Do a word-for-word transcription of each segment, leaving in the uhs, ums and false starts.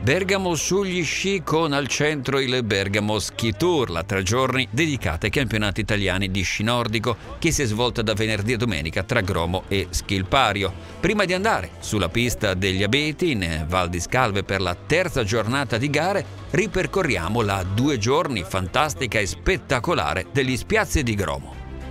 Bergamo sugli sci con al centro il Bergamo Ski Tour, la tre giorni dedicata ai campionati italiani di sci nordico che si è svolta da venerdì a domenica tra Gromo e Schilpario. Prima di andare sulla pista degli Abeti in Val di Scalve per la terza giornata di gare, ripercorriamo la due giorni fantastica e spettacolare degli Spiazzi di Gromo.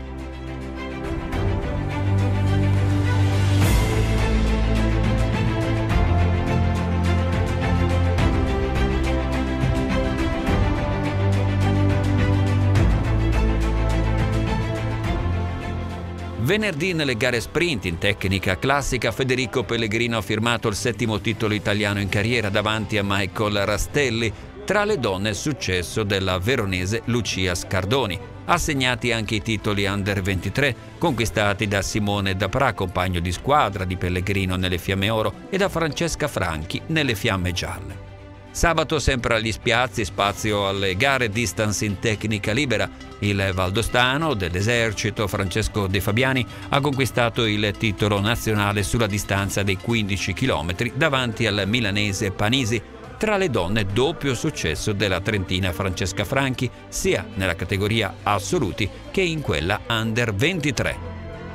Venerdì nelle gare sprint in tecnica classica Federico Pellegrino ha firmato il settimo titolo italiano in carriera davanti a Michael Rastelli. Tra le donne successo della veronese Lucia Scardoni. Assegnati anche i titoli Under ventitré conquistati da Simone Dapra, compagno di squadra di Pellegrino nelle Fiamme Oro, e da Francesca Franchi nelle Fiamme Gialle. Sabato sempre agli Spiazzi, spazio alle gare distance in tecnica libera. Il valdostano dell'esercito Francesco De Fabiani ha conquistato il titolo nazionale sulla distanza dei quindici chilometri davanti al milanese Panisi. Tra le donne doppio successo della trentina Francesca Franchi sia nella categoria assoluti che in quella Under ventitré.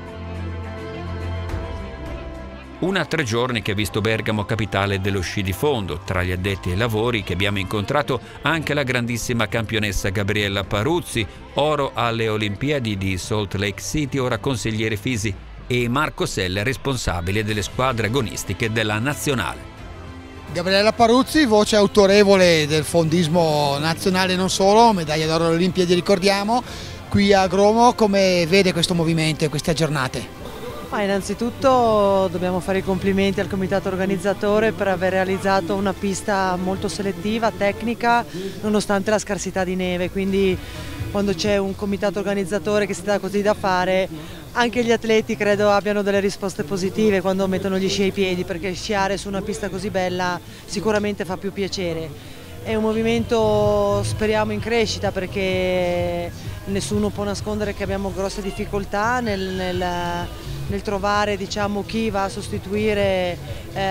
Una tre giorni che ha visto Bergamo capitale dello sci di fondo. Tra gli addetti ai lavori che abbiamo incontrato anche la grandissima campionessa Gabriella Paruzzi, oro alle Olimpiadi di Salt Lake City, ora consigliere fisi, e Marco Selle, responsabile delle squadre agonistiche della nazionale. Gabriella Paruzzi, voce autorevole del fondismo nazionale, non solo, medaglia d'oro alle Olimpiadi, ricordiamo. Qui a Gromo come vede questo movimento e queste giornate? Ma innanzitutto dobbiamo fare i complimenti al comitato organizzatore per aver realizzato una pista molto selettiva, tecnica, nonostante la scarsità di neve, quindi quando c'è un comitato organizzatore che si dà così da fare, anche gli atleti credo abbiano delle risposte positive quando mettono gli sci ai piedi, perché sciare su una pista così bella sicuramente fa più piacere. È un movimento, speriamo, in crescita, perché nessuno può nascondere che abbiamo grosse difficoltà nel, nel, nel trovare, diciamo, chi va a sostituire eh,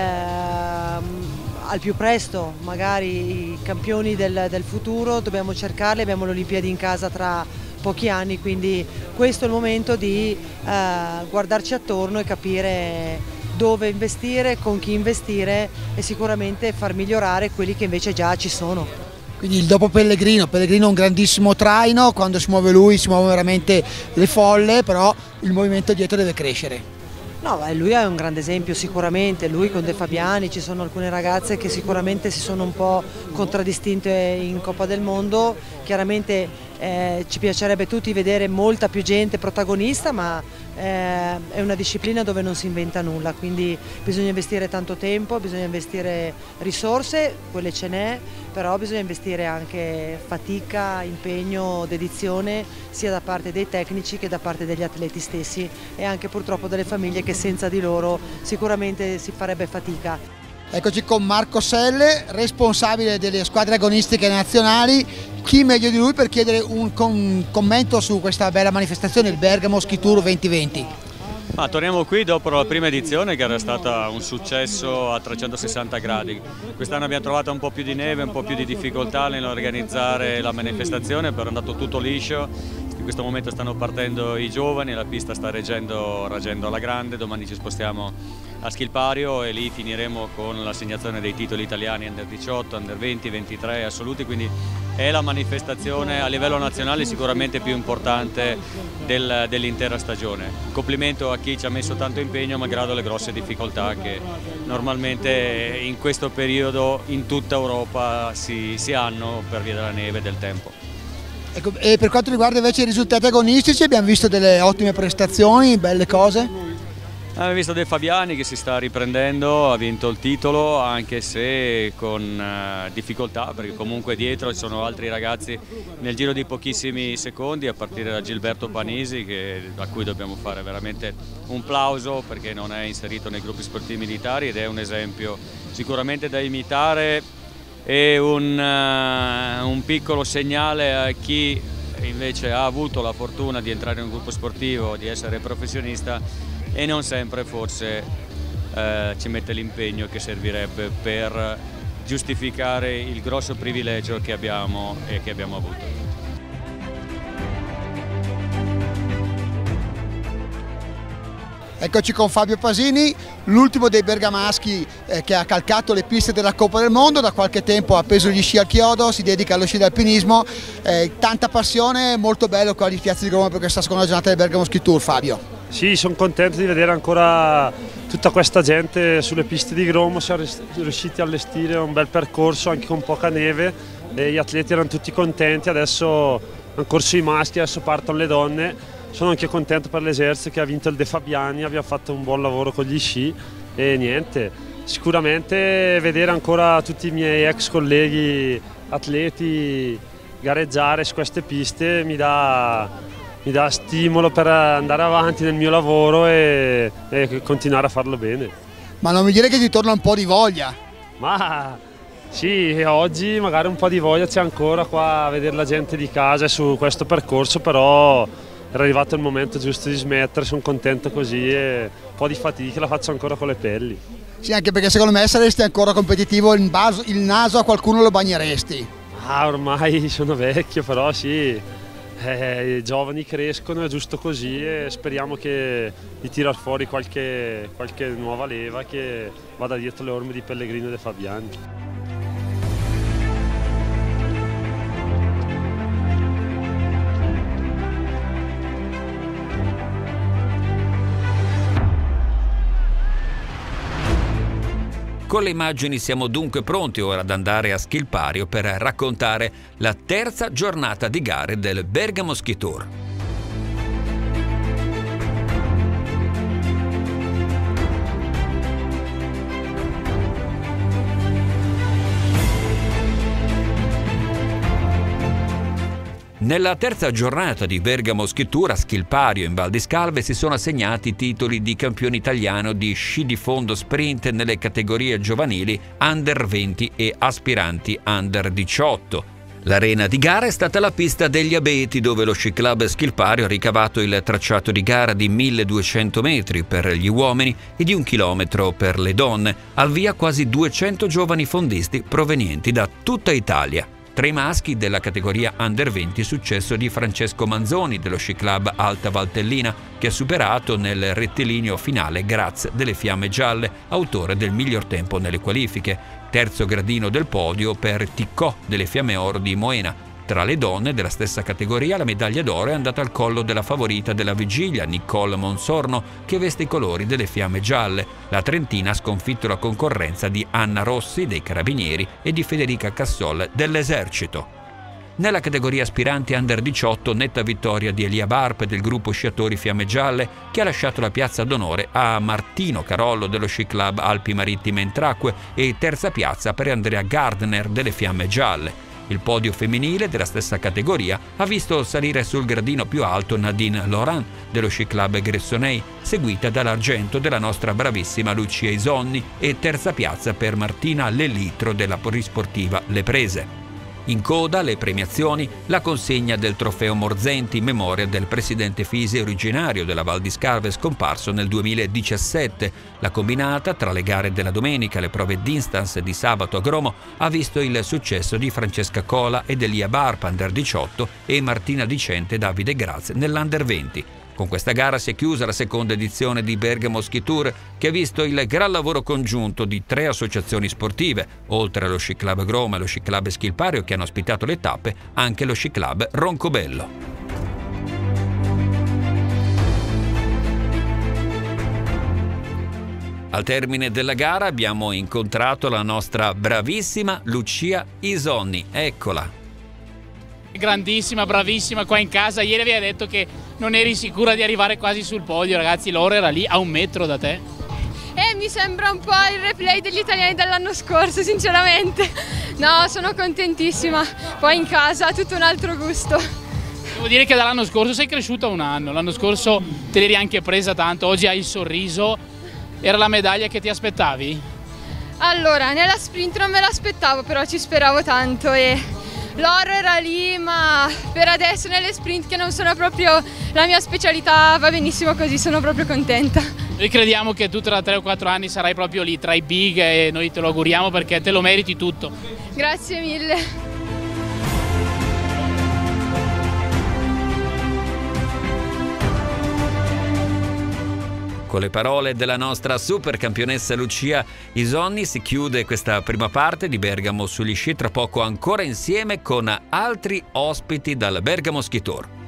al più presto magari i campioni del, del futuro. Dobbiamo cercarli, abbiamo le Olimpiadi in casa tra pochi anni, quindi questo è il momento di eh, guardarci attorno e capire dove investire, con chi investire e sicuramente far migliorare quelli che invece già ci sono. Quindi il dopo Pellegrino, Pellegrino è un grandissimo traino, quando si muove lui si muovono veramente le folle, però il movimento dietro deve crescere. No, beh, lui è un grande esempio sicuramente, lui con De Fabiani, ci sono alcune ragazze che sicuramente si sono un po' contraddistinte in Coppa del Mondo, chiaramente eh, ci piacerebbe tutti vedere molta più gente protagonista, ma eh, è una disciplina dove non si inventa nulla, quindi bisogna investire tanto tempo, bisogna investire risorse, quelle ce n'è, però bisogna investire anche fatica, impegno, dedizione, sia da parte dei tecnici che da parte degli atleti stessi e anche purtroppo delle famiglie che senza di loro sicuramente si farebbe fatica. Eccoci con Marco Selle, responsabile delle squadre agonistiche nazionali. Chi meglio di lui per chiedere un, un commento su questa bella manifestazione, il Bergamo Ski Tour duemilaventi? Ma torniamo qui dopo la prima edizione che era stata un successo a trecentosessanta gradi. Quest'anno abbiamo trovato un po' più di neve, un po' più di difficoltà nell'organizzare la manifestazione, però è andato tutto liscio. In questo momento stanno partendo i giovani, la pista sta reggendo, reggendo alla grande, domani ci spostiamo a Schilpario e lì finiremo con l'assegnazione dei titoli italiani Under diciotto, Under venti, ventitré assoluti, quindi è la manifestazione a livello nazionale sicuramente più importante del, dell'intera stagione. Complimento a chi ci ha messo tanto impegno malgrado le grosse difficoltà che normalmente in questo periodo in tutta Europa si, si hanno per via della neve e del tempo. Ecco, e per quanto riguarda invece i risultati agonistici abbiamo visto delle ottime prestazioni, belle cose. Abbiamo visto De Fabiani che si sta riprendendo, ha vinto il titolo anche se con uh, difficoltà, perché comunque dietro ci sono altri ragazzi nel giro di pochissimi secondi, a partire da Gilberto Panisi che, a cui dobbiamo fare veramente un plauso perché non è inserito nei gruppi sportivi militari ed è un esempio sicuramente da imitare e un, uh, un piccolo segnale a chi invece ha avuto la fortuna di entrare in un gruppo sportivo, di essere professionista e non sempre forse eh, ci mette l'impegno che servirebbe per giustificare il grosso privilegio che abbiamo e che abbiamo avuto. Eccoci con Fabio Pasini, l'ultimo dei bergamaschi eh, che ha calcato le piste della Coppa del Mondo, da qualche tempo ha appeso gli sci al chiodo, si dedica allo sci d'alpinismo, eh, tanta passione, molto bello qua di Piazza di Gromo per questa seconda giornata del Bergamo Ski Tour. Fabio. Sì, sono contento di vedere ancora tutta questa gente sulle piste di Gromo, siamo riusciti a allestire un bel percorso anche con poca neve e gli atleti erano tutti contenti, adesso hanno corso i maschi, adesso partono le donne. Sono anche contento per l'Esercito che ha vinto il De Fabiani, abbiamo fatto un buon lavoro con gli sci e niente, sicuramente vedere ancora tutti i miei ex colleghi atleti gareggiare su queste piste mi dà, mi dà stimolo per andare avanti nel mio lavoro e, e continuare a farlo bene. Ma non mi dire che ti torna un po' di voglia? Ma sì, oggi magari un po' di voglia c'è ancora qua a vedere la gente di casa su questo percorso, però era arrivato il momento giusto di smettere, sono contento così e un po' di fatica la faccio ancora con le pelli. Sì, anche perché secondo me saresti ancora competitivo, il, baso, il naso a qualcuno lo bagneresti. Ah, ormai sono vecchio, però sì, eh, i giovani crescono, è giusto così e speriamo che, di tirar fuori qualche, qualche nuova leva che vada dietro le orme di Pellegrino e De Fabiani. Con le immagini siamo dunque pronti ora ad andare a Schilpario per raccontare la terza giornata di gare del Bergamo Ski Tour. Nella terza giornata di Bergamo Ski Tour a Schilpario in Val di Scalve si sono assegnati titoli di campione italiano di sci di fondo sprint nelle categorie giovanili under venti e aspiranti under diciotto. L'arena di gara è stata la pista degli Abeti, dove lo Sci Club Schilpario ha ricavato il tracciato di gara di milleduecento metri per gli uomini e di un chilometro per le donne, al via quasi duecento giovani fondisti provenienti da tutta Italia. Tra i maschi della categoria under venti successo di Francesco Manzoni dello Sci Club Alta Valtellina, che ha superato nel rettilineo finale Graz delle Fiamme Gialle, autore del miglior tempo nelle qualifiche. Terzo gradino del podio per Ticcò delle Fiamme Oro di Moena. Tra le donne della stessa categoria la medaglia d'oro è andata al collo della favorita della vigilia, Nicole Monsorno, che veste i colori delle Fiamme Gialle. La trentina ha sconfitto la concorrenza di Anna Rossi dei Carabinieri e di Federica Cassol dell'Esercito. Nella categoria aspiranti under diciotto, netta vittoria di Elia Barp del gruppo sciatori Fiamme Gialle, che ha lasciato la piazza d'onore a Martino Carollo dello Sci Club Alpi Marittime Entracque e terza piazza per Andrea Gardner delle Fiamme Gialle. Il podio femminile della stessa categoria ha visto salire sul gradino più alto Nadine Laurent dello Sci Club Gressonei, seguita dall'argento della nostra bravissima Lucia Isonni e terza piazza per Martina Lelitro della Polisportiva Le Prese. In coda alle premiazioni la consegna del trofeo Morzenti in memoria del presidente Fisi originario della Val di Scalve scomparso nel duemiladiciassette. La combinata tra le gare della domenica e le prove distance di sabato a Gromo ha visto il successo di Francesca Cola ed Elia Barpa under diciotto e Martina Dicente e Davide Graz nell'under venti. Con questa gara si è chiusa la seconda edizione di Bergamo Ski Tour, che ha visto il gran lavoro congiunto di tre associazioni sportive, oltre allo Sci Club Gromo e lo Sci Club Schilpario che hanno ospitato le tappe, anche lo Sci Club Roncobello. Al termine della gara abbiamo incontrato la nostra bravissima Lucia Isonni, eccola. Grandissima, bravissima qua in casa. Ieri aveva detto che non eri sicura di arrivare quasi sul podio, ragazzi, l'oro era lì a un metro da te. Eh, mi sembra un po' il replay degli italiani dell'anno scorso, sinceramente. No, sono contentissima. Poi in casa tutto un altro gusto. Devo dire che dall'anno scorso sei cresciuta un anno, l'anno scorso te l'eri anche presa tanto, oggi hai il sorriso. Era la medaglia che ti aspettavi? Allora, nella sprint non me l'aspettavo, però ci speravo tanto e l'oro era lì, ma per adesso nelle sprint, che non sono proprio la mia specialità, va benissimo così, sono proprio contenta. Noi crediamo che tu tra tre o quattro anni sarai proprio lì, tra i big, e noi te lo auguriamo perché te lo meriti tutto. Grazie mille. Con le parole della nostra super campionessa Lucia Isonni si chiude questa prima parte di Bergamo sugli sci, tra poco ancora insieme con altri ospiti dal Bergamo Ski Tour.